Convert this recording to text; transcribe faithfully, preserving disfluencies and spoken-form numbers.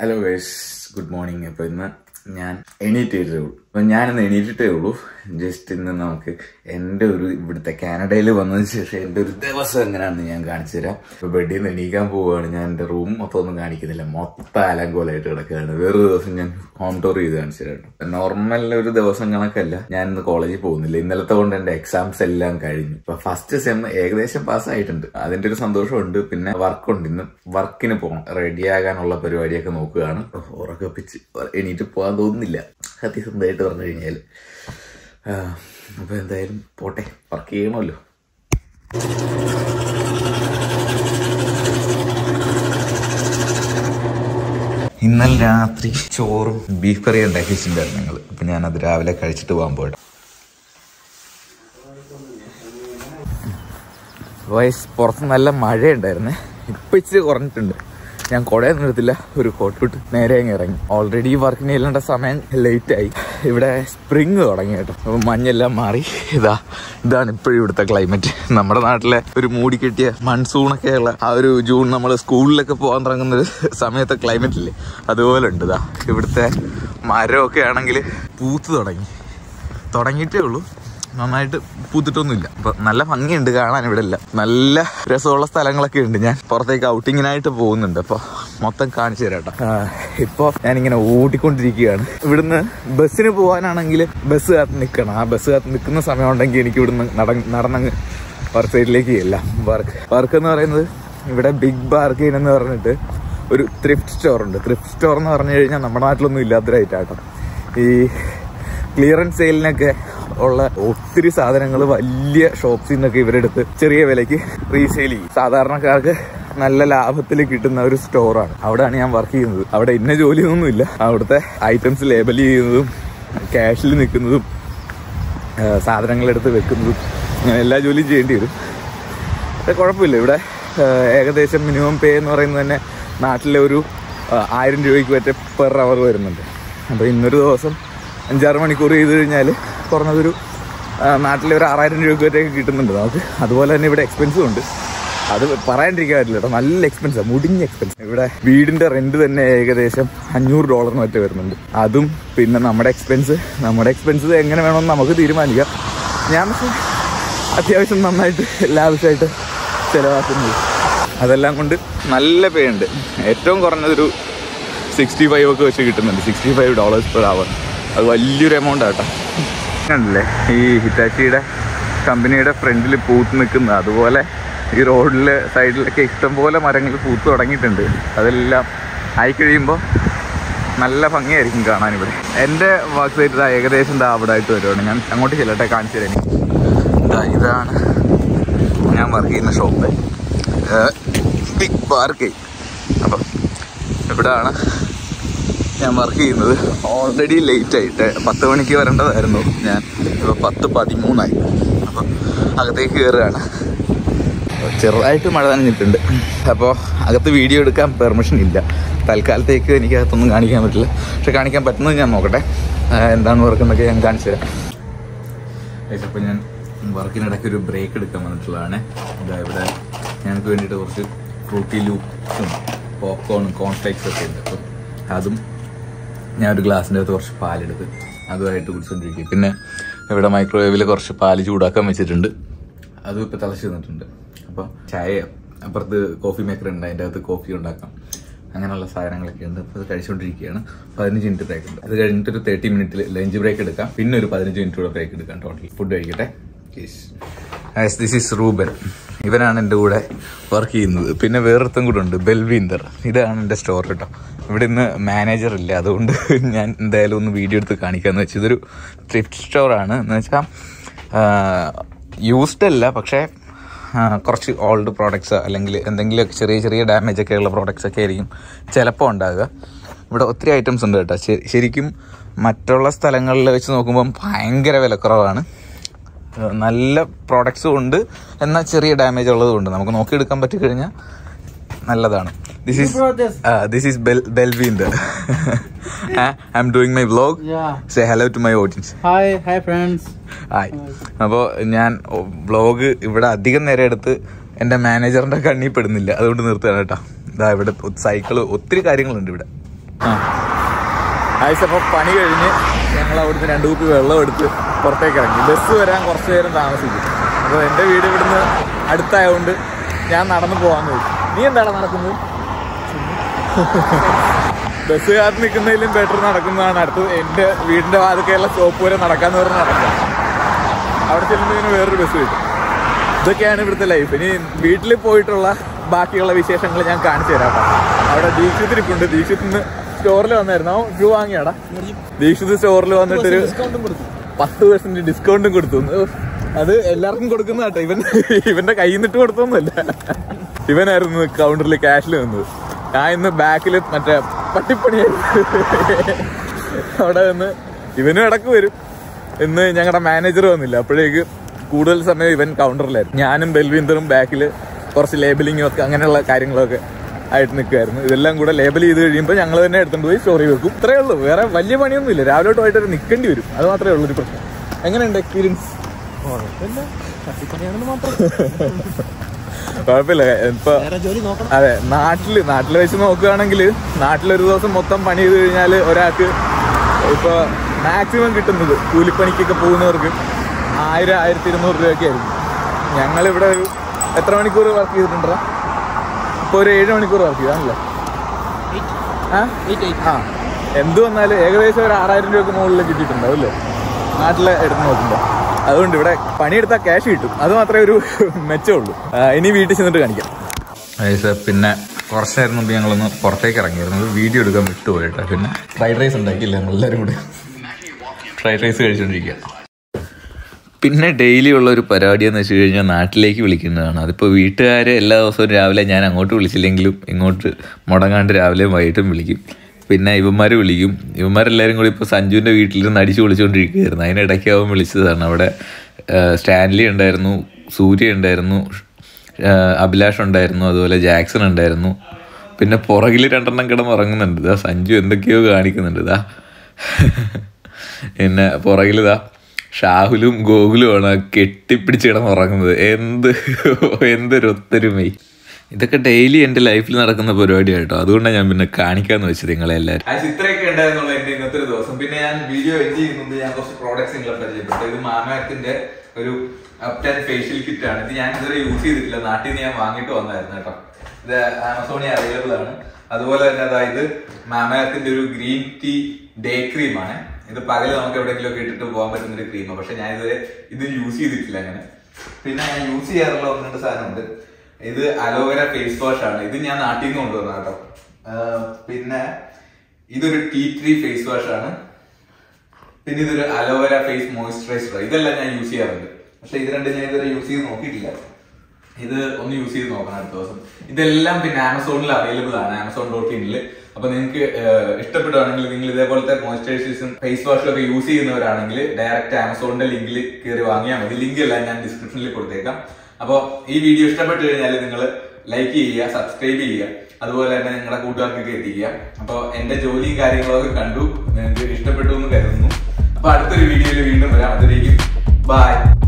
Hello guys, good morning. അപ്പോൾ ഇന്ന് ഞാൻ എണീറ്റേ ഉള്ളൂ. അപ്പം ഞാനിന്ന് എണീറ്റിട്ടേ ഉള്ളൂ. ജസ്റ്റ് ഇന്ന് നമുക്ക് എൻ്റെ ഒരു ഇവിടുത്തെ കാനഡയിൽ വന്നതിന് ശേഷം എൻ്റെ ഒരു ദിവസം എങ്ങനെയാണെന്ന് ഞാൻ കാണിച്ചു തരാം. ഇപ്പോൾ ബെഡിൽ നിന്ന് എണീക്കാൻ പോവുകയാണ്. ഞാൻ എൻ്റെ റൂം മൊത്തം ഒന്നും കാണിക്കുന്നില്ല, മൊത്തം അലങ്കോലമായിട്ട് കിടക്കുകയാണ്. വേറൊരു ദിവസം ഞാൻ ഹോം ടൂർ ചെയ്ത് കാണിച്ചു തരാം. നോർമൽ ഒരു ദിവസം കണക്കല്ല. ഞാൻ ഇന്ന് കോളേജിൽ പോകുന്നില്ല. ഇന്നലത്തെ കൊണ്ട് എൻ്റെ എക്സാംസ് എല്ലാം കഴിഞ്ഞു. ഇപ്പൊ ഫസ്റ്റ് സെം ഏകദേശം പാസ്സായിട്ടുണ്ട്. അതിന്റെ ഒരു സന്തോഷമുണ്ട്. പിന്നെ വർക്കുണ്ട്. ഇന്ന് വർക്കിന് പോകണം. റെഡിയാകാനുള്ള പരിപാടിയൊക്കെ നോക്കുകയാണ്. ഉറക്കപ്പിച്ച് എണീറ്റ് പോകാൻ തോന്നുന്നില്ല സത്യസന്ധമായിട്ട് പറഞ്ഞു കഴിഞ്ഞാൽ. അപ്പൊ എന്തായാലും പോട്ടെ, വർക്ക് ചെയ്യണമല്ലോ. ഇന്നലെ രാത്രി ചോറും ബീഫ് കറിയും ഉണ്ടാക്കി വെച്ചിട്ടുണ്ടായിരുന്നു ഞങ്ങൾ. അപ്പൊ ഞാനത് രാവിലെ കഴിച്ചിട്ട് പോകാൻ പോയിട്ട് വയസ്സ് പുറത്ത് നല്ല മഴയുണ്ടായിരുന്നേ. ഇപ്പൊ ഇച്ചിരി കുറഞ്ഞിട്ടുണ്ട്. ഞാൻ കുടയൊന്നും എടുത്തില്ല, ഒരു കോട്ട് ഇട്ട് നേരെ അങ്ങ് ഇറങ്ങി. ഓൾറെഡി വർക്കിന് ചെല്ലേണ്ട സമയം ലേറ്റ് ആയി. ഇവിടെ സ്പ്രിങ് തുടങ്ങി കേട്ടോ. അപ്പൊ മഞ്ഞെല്ലാം മാറി. ഇതാ ഇതാണ് ഇപ്പോഴും ഇവിടുത്തെ ക്ലൈമറ്റ്. നമ്മുടെ നാട്ടിലെ ഒരു മൂടി കെട്ടിയ മൺസൂണൊക്കെ ഉള്ള ആ ഒരു ജൂൺ നമ്മൾ സ്കൂളിലൊക്കെ പോകാൻ തുടങ്ങുന്ന ഒരു സമയത്തെ ക്ലൈമറ്റ് ഇല്ലേ, അതുപോലെ ഉണ്ട്. ഇതാ ഇവിടുത്തെ മരമൊക്കെ ആണെങ്കിൽ പൂത്ത് തുടങ്ങി തുടങ്ങിയിട്ടേ ഉള്ളൂ. നന്നായിട്ട് പൂത്തിട്ടൊന്നുമില്ല. അപ്പൊ നല്ല ഭംഗിയുണ്ട് കാണാൻ. ഇവിടെ എല്ലാം നല്ല രസമുള്ള സ്ഥലങ്ങളൊക്കെ ഉണ്ട്. ഞാൻ പുറത്തേക്ക് ഔട്ടിങ്ങിനായിട്ട് പോകുന്നുണ്ട്. അപ്പൊ മൊത്തം കാണിച്ചു തരാം കേട്ടോ. ഇപ്പൊ ഞാനിങ്ങനെ ഓടിക്കൊണ്ടിരിക്കുകയാണ്. ഇവിടുന്ന് ബസ്സിന് പോകാനാണെങ്കിൽ ബസ് കാത്ത് നിൽക്കണം. ആ ബസ് കാത്ത് നിൽക്കുന്ന സമയം ഉണ്ടെങ്കിൽ എനിക്ക് ഇവിടുന്ന് നടന്നങ്ങ് വർക്ക് സൈഡിലേക്ക് ചെല്ലാം. വർക്ക് വർക്ക് എന്ന് പറയുന്നത് ഇവിടെ ബിഗ് ബാർഗെയിൻ എന്ന് പറഞ്ഞിട്ട് ഒരു ത്രിഫ്റ്റ് സ്റ്റോർ ഉണ്ട്. ത്രിഫ്റ്റ് സ്റ്റോർ എന്ന് പറഞ്ഞു കഴിഞ്ഞാൽ നമ്മുടെ നാട്ടിലൊന്നും ഇല്ലാത്തൊരായിട്ടാട്ടോ. ഈ ക്ലിയറൻസ് സെയിലിനൊക്കെ ഉള്ള ഒത്തിരി സാധനങ്ങൾ വലിയ ഷോപ്സിൽ നിന്നൊക്കെ ഇവരെടുത്ത് ചെറിയ വിലയ്ക്ക് റീസെയിൽ ചെയ്യും. സാധാരണക്കാർക്ക് നല്ല ലാഭത്തിൽ കിട്ടുന്ന ഒരു സ്റ്റോറാണ്. അവിടെയാണ് ഞാൻ വർക്ക് ചെയ്യുന്നത്. അവിടെ ഇന്ന ജോലിയൊന്നും ഇല്ല. അവിടുത്തെ ഐറ്റംസ് ലേബൽ ചെയ്യുന്നതും ക്യാഷിൽ നിൽക്കുന്നതും സാധനങ്ങളെടുത്ത് വെക്കുന്നതും അങ്ങനെ എല്ലാ ജോലിയും ചെയ്യേണ്ടി വരും. പക്ഷെ കുഴപ്പമില്ല. ഇവിടെ ഏകദേശം മിനിമം പേ എന്ന് പറയുന്നത് തന്നെ നാട്ടിലെ ഒരു ആയിരം രൂപയ്ക്ക് പറ്റ പെർ അവർ വരുന്നുണ്ട്. അപ്പോൾ ഇന്നൊരു ദിവസം അഞ്ചാറ് മണിക്കൂർ ചെയ്ത് കഴിഞ്ഞാൽ കുറഞ്ഞതൊരു നാട്ടിലെ ഒരു ആറായിരം രൂപയ്ക്ക് വരെയൊക്കെ കിട്ടുന്നുണ്ട് നമുക്ക്. അതുപോലെ തന്നെ ഇവിടെ എക്സ്പെൻസും ഉണ്ട്. അത് പറയാണ്ടിരിക്കാൻ പറ്റില്ല കേട്ടോ. നല്ല എക്സ്പെൻസാണ്, മുടിഞ്ഞ എക്സ്പെൻസ്. ഇവിടെ വീടിൻ്റെ റെന്റ് തന്നെ ഏകദേശം അഞ്ഞൂറ് ഡോളറിന് മറ്റേ വരുന്നുണ്ട്. അതും പിന്നെ നമ്മുടെ എക്സ്പെൻസ് നമ്മുടെ എക്സ്പെൻസ് എങ്ങനെ വേണമെന്ന് നമുക്ക് തീരുമാനിക്കാം. ഞാൻ പക്ഷേ അത്യാവശ്യം നന്നായിട്ട് ലാവിഷായിട്ട് ചിലവാക്കുന്നത്. അതെല്ലാം കൊണ്ട് നല്ല പേ ഉണ്ട്. ഏറ്റവും കുറഞ്ഞതൊരു സിക്സ്റ്റി ഫൈവ് ഒക്കെ വെച്ച് കിട്ടുന്നുണ്ട്. Sixty five dollars per hour. അത് വലിയൊരു എമൗണ്ട് ആട്ടോ. കണ്ടില്ലേ ഈ ഹിറ്റാച്ചിയുടെ കമ്പനിയുടെ ഫ്രണ്ടിൽ പൂത്ത് നിൽക്കുന്നത്. അതുപോലെ ഈ റോഡിൽ സൈഡിലൊക്കെ ഇഷ്ടംപോലെ മരങ്ങൾ പൂത്ത് തുടങ്ങിയിട്ടുണ്ട്. അതെല്ലാം ആയി കഴിയുമ്പോൾ നല്ല ഭംഗിയായിരിക്കും കാണാൻ. ഇവിടെ എൻ്റെ വർക്ക് സൈറ്റ് ഇതാ ഏകദേശം ഇതാ അവിടെ ആയിട്ട് വരുവാണ്. ഞാൻ അങ്ങോട്ട് ചെല്ലട്ടെ, കാണിച്ചു തരാം. ഇതാ ഇതാണ് ഞാൻ വർക്ക് ചെയ്യുന്ന ഷോപ്പ്, ബിഗ് ബാർഗെയിൻ. അപ്പം ഇവിടാണ് ഞാൻ വർക്ക് ചെയ്യുന്നത്. ഓൾറെഡി ലേറ്റ് ആയിട്ട് പത്ത് മണിക്ക് വരേണ്ടതായിരുന്നു ഞാൻ. ഇപ്പോൾ പത്ത് പതിമൂന്നായി. അപ്പം അകത്തേക്ക് കയറുകയാണ്. ചെറുതായിട്ട് മഴ നനഞ്ഞിട്ടുണ്ട്. അപ്പോൾ അകത്ത് വീഡിയോ എടുക്കാൻ പെർമിഷൻ ഇല്ല തൽക്കാലത്തേക്ക്. എനിക്ക് അകത്തൊന്നും കാണിക്കാൻ പറ്റില്ല. പക്ഷെ കാണിക്കാൻ പറ്റുന്നത് ഞാൻ നോക്കട്ടെ. എന്താണ് വർക്ക് എന്നൊക്കെ ഞാൻ കാണിച്ചു തരാം. അപ്പോൾ ഞാൻ വർക്കിനിടയ്ക്ക് ഒരു ബ്രേക്ക് എടുക്കാൻ വന്നിട്ടുള്ളതാണ്. ഇതാ ഇവിടെ ഞങ്ങൾക്ക് വേണ്ടിയിട്ട് കുറച്ച് ഫ്രൂട്ടി ലൂപ്സും പോപ്കോണും കോൺഫ്ലേക്സ് ഒക്കെ ഉണ്ട്. അപ്പം അതും ഞാൻ ഒരു ഗ്ലാസിൻ്റെ അകത്ത് കുറച്ച് പാലെടുത്ത് അതുമായിട്ട് കുടിച്ചുകൊണ്ടിരിക്കും. പിന്നെ ഇവിടെ മൈക്രോവേവിൽ കുറച്ച് പാല് ചൂടാക്കാൻ വെച്ചിട്ടുണ്ട്. അതും ഇപ്പോൾ തിളച്ച് തന്നിട്ടുണ്ട്. അപ്പോൾ ചായ അപ്പുറത്ത് കോഫി മേക്കർ ഉണ്ട്, അതിൻ്റെ അകത്ത് കോഫി ഉണ്ടാക്കാം. അങ്ങനെയുള്ള സാധനങ്ങളൊക്കെ ഉണ്ട്. അപ്പോൾ അത് കഴിച്ചുകൊണ്ടിരിക്കുകയാണ്. പതിനഞ്ച് മിനിറ്റ് ബ്രേക്ക് ഉണ്ട്. അത് കഴിഞ്ഞിട്ടൊരു തേർട്ടി മിനിറ്റിൽ ലഞ്ച് ബ്രേക്ക് എടുക്കാം. പിന്നെ ഒരു പതിനഞ്ച് മിനിറ്റ് കൂടെ ബ്രേക്ക് എടുക്കാം ടോട്ടൽ. ഫുഡ് കഴിക്കട്ടെ. Yes, this is Reuben. ഇവനാണ് എൻ്റെ കൂടെ വർക്ക് ചെയ്യുന്നത്. പിന്നെ വേറൊരുത്തം കൂടെ ഉണ്ട്, ബെൽവീന്ദർ. ഇതാണ് എൻ്റെ സ്റ്റോർ കേട്ടോ. ഇവിടെ ഇന്ന് മാനേജർ ഇല്ല, അതുകൊണ്ട് ഞാൻ എന്തായാലും ഒന്ന് വീഡിയോ എടുത്ത് കാണിക്കാമെന്ന് വെച്ചാൽ. ഇതൊരു ത്രിഫ്റ്റ് സ്റ്റോറാണ്. എന്ന് വെച്ചാൽ യൂസ്ഡ് അല്ല, പക്ഷേ കുറച്ച് ഓൾഡ് പ്രോഡക്ട്സ് അല്ലെങ്കിൽ എന്തെങ്കിലുമൊക്കെ ചെറിയ ചെറിയ ഡാമേജ് ഒക്കെ ഉള്ള പ്രോഡക്ട്സ് ഒക്കെ ആയിരിക്കും ചിലപ്പോൾ ഉണ്ടാകുക. ഇവിടെ ഒത്തിരി ഐറ്റംസ് ഉണ്ട് കേട്ടോ. ശരിക്കും മറ്റുള്ള സ്ഥലങ്ങളിൽ വെച്ച് നോക്കുമ്പം ഭയങ്കര വിലക്കുറവാണ്. നല്ല പ്രോഡക്ട്സും ഉണ്ട്, എന്നാൽ ചെറിയ ഡാമേജ് ഉള്ളതും ഉണ്ട്. നമുക്ക് നോക്കിയെടുക്കാൻ പറ്റിക്കഴിഞ്ഞാൽ നല്ലതാണ്. This is uh, this is Bel Belvinder. I'm doing my vlog. Yeah. Say hello to my audience. Hi, hi friends. Hi. അപ്പോൾ ഞാൻ വ്ലോഗ് ഇവിടെ അധികം നേരം എടുത്ത് എൻ്റെ മാനേജറിൻ്റെ കണ്ണിൽ പെടുന്നില്ല, അതുകൊണ്ട് നിർത്തുകയാണ് കേട്ടോ. ഇതാ ഇവിടെ സൈക്കിള് ഒത്തിരി കാര്യങ്ങളുണ്ട് ഇവിടെ. ആ ആഴ്ച അപ്പോൾ പണി കഴിഞ്ഞ് ഞങ്ങൾ അവിടുന്ന് രണ്ട് കുപ്പി വെള്ളം എടുത്ത് പുറത്തേക്ക് ഇറങ്ങി. ബസ് വരാൻ കുറച്ച് നേരം താമസിക്കും. അപ്പോൾ എൻ്റെ വീട് ഇവിടുന്ന് അടുത്തായതുകൊണ്ട് ഞാൻ നടന്നു പോകാമെന്ന് ചോദിച്ചു. നീ എന്താണ് നടക്കുന്നത്? ബസ് കാത്ത് നിൽക്കുന്നതിലും ബെറ്റർ നടക്കുന്നതാണ് അടുത്ത്. എൻ്റെ വീടിൻ്റെ വാതിക്കലുള്ള സ്റ്റോപ്പ് വരെ നടക്കാമെന്ന് പറഞ്ഞ് നടക്കാം. അവിടെ ചെല്ലുന്നതിന് വേറൊരു ബസ് കിട്ടും. ഇതൊക്കെയാണ് ഇവിടുത്തെ ലൈഫ്. ഇനി വീട്ടിൽ പോയിട്ടുള്ള ബാക്കിയുള്ള വിശേഷങ്ങൾ ഞാൻ കാണിച്ചു തരാം. അവിടെ ദീക്ഷിത്തിരിപ്പുണ്ട്. ദീക്ഷിത്തിന് സ്റ്റോറിൽ വന്നായിരുന്നു. അവൻ ഷൂ വാങ്ങിയാടാ. ദീക്ഷിത് സ്റ്റോറിൽ വന്നിട്ടൊരു പത്ത് പെർസെന്റ് ഡിസ്കൗണ്ടും കൊടുത്തു. അത് എല്ലാവർക്കും കൊടുക്കുന്ന കേട്ടോ. ഇവൻ ഇവന്റെ കയ്യിൽ നിന്നിട്ട് കൊടുത്തൊന്നുമല്ല. ഇവനായിരുന്നു കൗണ്ടറിൽ ക്യാഷിൽ വന്നത്. ഞാൻ ഇന്ന് ബാക്കിൽ മറ്റേ പട്ടിപ്പണിയായിരുന്നു. അവിടെ നിന്ന് ഇവനും ഇടക്ക് വരും. ഇന്ന് ഞങ്ങളുടെ മാനേജർ വന്നില്ല. അപ്പോഴേക്ക് കൂടുതൽ സമയം ഇവൻ കൗണ്ടറിലായിരുന്നു. ഞാനും ബൽവീന്ദറും ബാക്കിൽ കുറച്ച് ലേബലിങ്ങും ഒക്കെ അങ്ങനെയുള്ള കാര്യങ്ങളൊക്കെ ആയിട്ട് നിൽക്കുമായിരുന്നു. ഇതെല്ലാം കൂടെ ലേബൽ ചെയ്ത് കഴിയുമ്പോൾ ഞങ്ങൾ തന്നെ എടുത്തുകൊണ്ട് പോയി സ്റ്റോറി വെക്കും. ഇത്രയേ ഉള്ളൂ. വേറെ വലിയ പണിയൊന്നുമില്ല. രാവിലെ തൊട്ടായിട്ട് നിൽക്കേണ്ടി വരും. അത് മാത്രമേ ഉള്ളൂ ഒരു പ്രശ്നം. എങ്ങനെയുണ്ട് എക്സ്പീരിയൻസ്? കുഴപ്പമില്ല. ഇപ്പൊ അതെ, നാട്ടില് നാട്ടിൽ വെച്ച് നോക്കുകയാണെങ്കിൽ നാട്ടിലൊരു ദിവസം മൊത്തം പണി ചെയ്ത് കഴിഞ്ഞാൽ ഒരാൾക്ക് ഇപ്പൊ മാക്സിമം കിട്ടുന്നത് കൂലിപ്പണിക്കൊക്കെ പോകുന്നവർക്ക് ആയിരം ആയിരത്തി ഇരുന്നൂറ് രൂപയൊക്കെ ആയിരുന്നു. ഞങ്ങളിവിടെ ഒരു എത്ര മണിക്കൂർ വർക്ക് ചെയ്തിട്ടുണ്ടോ? ഇപ്പൊ ഒരു ഏഴ് മണിക്കൂർ വർക്ക് ചെയ്താണല്ലോ. ആ എന്ത് വന്നാലും ഏകദേശം ഒരു ആറായിരം രൂപയ്ക്ക് മുകളിൽ കിട്ടിയിട്ടുണ്ടാവും അല്ലേ നാട്ടിലെ എടുത്ത് നോക്കുമ്പോൾ. അതുകൊണ്ട് ഇവിടെ പണിയെടുത്താൽ ക്യാഷ് കിട്ടും. അത് മാത്രമേ ഒരു മെച്ചമുള്ളൂ. ഇനി വീട്ടിൽ ചെന്നിട്ട് കാണിക്കാം. പിന്നെ കുറച്ച് നേരം മുമ്പ് ഞങ്ങളൊന്ന് പുറത്തേക്ക് ഇറങ്ങിയിരുന്നു. വീഡിയോ എടുക്കാൻ വിട്ടുപോയിട്ടാ. പിന്നെ ഫ്രൈഡ് റൈസ് ഉണ്ടാക്കിയില്ല നമ്മളെല്ലാവരും കൂടെ. ഫ്രൈഡ് റൈസ് കഴിച്ചുകൊണ്ടിരിക്കുക. പിന്നെ ഡെയിലി ഉള്ള ഒരു പരിപാടി എന്ന് വെച്ച് കഴിഞ്ഞാൽ നാട്ടിലേക്ക് വിളിക്കുന്നതാണ്. അതിപ്പോൾ വീട്ടുകാരെ എല്ലാ ദിവസവും രാവിലെ ഞാൻ അങ്ങോട്ട് വിളിച്ചില്ലെങ്കിലും ഇങ്ങോട്ട് മുടങ്ങാണ്ട് രാവിലെയും വൈകിട്ടും വിളിക്കും. പിന്നെ ഇവന്മാർ വിളിക്കും. ഇവന്മാരെല്ലാവരും കൂടി ഇപ്പോൾ സഞ്ജുവിൻ്റെ വീട്ടിലിരുന്ന് അടിച്ച് വിളിച്ചുകൊണ്ടിരിക്കുകയായിരുന്നു. അതിനിടയ്ക്ക് അവൻ വിളിച്ചതാണ്. അവിടെ സ്റ്റാൻലി ഉണ്ടായിരുന്നു, സൂര്യ ഉണ്ടായിരുന്നു, അഭിലാഷ് ഉണ്ടായിരുന്നു, അതുപോലെ ജാക്സൺ ഉണ്ടായിരുന്നു. പിന്നെ പുറകിൽ രണ്ടെണ്ണം കിടന്ന് ഉറങ്ങുന്നുണ്ട്. ഇതാ സഞ്ജു എന്തൊക്കെയോ കാണിക്കുന്നുണ്ട്. ഇതാ പിന്നെ പുറകിലിതാ ഷാഹുലും ഗോകുലുമാണ് കെട്ടിപ്പിടിച്ച് കിടന്നുറങ്ങുന്നത്. എന്ത് എന്തൊരു ഒത്തൊരുമൈ. ഇതൊക്കെ ഡെയിലി എൻ്റെ ലൈഫിൽ നടക്കുന്ന പരിപാടിയായിട്ടോ. അതുകൊണ്ടാണ് ഞാൻ പിന്നെ കാണിക്കാന്ന് വെച്ചത് നിങ്ങളെല്ലാവരും. ഇത്രയൊക്കെ ഉണ്ടായിരുന്നുള്ള എൻ്റെ ഇന്നത്തെ ഒരു ദിവസം. പിന്നെ ഞാൻ വീഡിയോ എഡിറ്റ് ചെയ്യുന്നുണ്ട്. ഞാൻ കുറച്ച് പ്രോഡക്ട്സ് നിങ്ങളെ പരിചയപ്പെട്ടു. ഇത് മാമാഎർത്തിന്റെ ഒരു അപ്റ്റാൻ ഫേഷ്യൽ കിറ്റ് ആണ്. ഇത് ഞാൻ ഇതുവരെ യൂസ് ചെയ്തിട്ടില്ല. നാട്ടിൽ നിന്ന് ഞാൻ വാങ്ങിയിട്ട് വന്നായിരുന്നു കേട്ടോ. ഇത് ആമസോണിൽ അവൈലബിൾ ആണ്. അതുപോലെ തന്നെ അതായത് മാമാഎർത്തിന്റെ ഒരു ഗ്രീൻ ടീ ഡേ ക്രീമാണ്. ഇത് പകല് നമുക്ക് എവിടെയെങ്കിലും ഒക്കെ ഇട്ടിട്ട് പോകാൻ പറ്റുന്ന ഒരു ക്രീമാണ്. പക്ഷെ ഞാൻ ഇതുവരെ ഇത് യൂസ് ചെയ്തിട്ടില്ല അങ്ങനെ. പിന്നെ ഞാൻ യൂസ് ചെയ്യാറുള്ള ഒന്ന് രണ്ട് സാധനമുണ്ട്. ഇത് അലോവേര ഫേസ് വാഷ് ആണ്. ഇത് ഞാൻ നാട്ടിൽ നിന്ന് കൊണ്ടുവന്ന കേട്ടോ. പിന്നെ ഇതൊരു ടീ ട്രീ ഫേസ് വാഷ് ആണ്. പിന്നെ ഇതൊരു അലോവേര ഫേസ് മോയിസ്ചറൈസർ. ഇതെല്ലാം ഞാൻ യൂസ് ചെയ്യാറുണ്ട്. പക്ഷെ ഇത് രണ്ടും ഞാൻ ഇതുവരെ യൂസ് ചെയ്ത് നോക്കിയിട്ടില്ല. ഇത് ഒന്ന് യൂസ് ചെയ്ത് നോക്കണം അടുത്ത ദിവസം. ഇതെല്ലാം പിന്നെ ആമസോണിൽ അവൈലബിൾ ആണ്, ആമസോൺ ഡോട്ട് ഇനിൽ. അപ്പൊ നിങ്ങൾക്ക് ഇഷ്ടപ്പെടുകയാണെങ്കിൽ നിങ്ങൾ ഇതേപോലത്തെ മോയിസ്ചറൈസേഴ്സും ഫേസ് വാഷും ഒക്കെ യൂസ് ചെയ്യുന്നവരാണെങ്കിൽ ഡയറക്റ്റ് ആമസോണിന്റെ ലിങ്കിൽ കയറി വാങ്ങിയാൽ മതി. ലിങ്ക് എല്ലാം ഞാൻ ഡിസ്ക്രിപ്ഷനിൽ കൊടുത്തേക്കാം. അപ്പോൾ ഈ വീഡിയോ ഇഷ്ടപ്പെട്ട് കഴിഞ്ഞാൽ നിങ്ങൾ ലൈക്ക് ചെയ്യുക, സബ്സ്ക്രൈബ് ചെയ്യുക, അതുപോലെ തന്നെ നിങ്ങളുടെ കൂട്ടുകാർക്കൊക്കെ എത്തിക്കുക. അപ്പോൾ എന്റെ ജോലിയും കാര്യങ്ങളൊക്കെ കണ്ടു, നിങ്ങൾക്ക് ഇഷ്ടപ്പെട്ടു എന്ന് കരുതുന്നു. അപ്പൊ അടുത്തൊരു വീഡിയോയിൽ വീണ്ടും വരാം. അതിലേക്കും ബൈ.